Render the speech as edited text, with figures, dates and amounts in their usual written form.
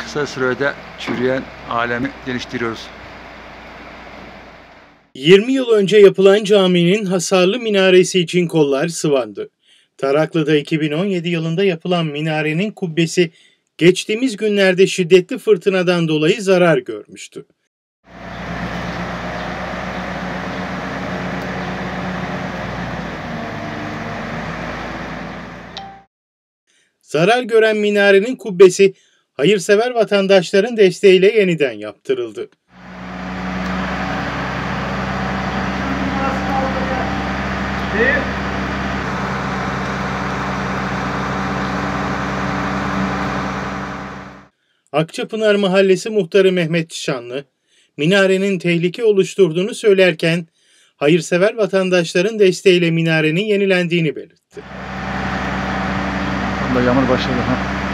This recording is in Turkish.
kısa sürede çürüyen alemi geliştiriyoruz. 20 yıl önce yapılan caminin hasarlı minaresi için kollar sıvandı. Taraklı'da 2017 yılında yapılan minarenin kubbesi geçtiğimiz günlerde şiddetli fırtınadan dolayı zarar görmüştü. Zarar gören minarenin kubbesi hayırsever vatandaşların desteğiyle yeniden yaptırıldı. Akçapınar Mahallesi Muhtarı Mehmet Şanlı, minarenin tehlike oluşturduğunu söylerken, hayırsever vatandaşların desteğiyle minarenin yenilendiğini belirtti. Vallahi yağmur başladı.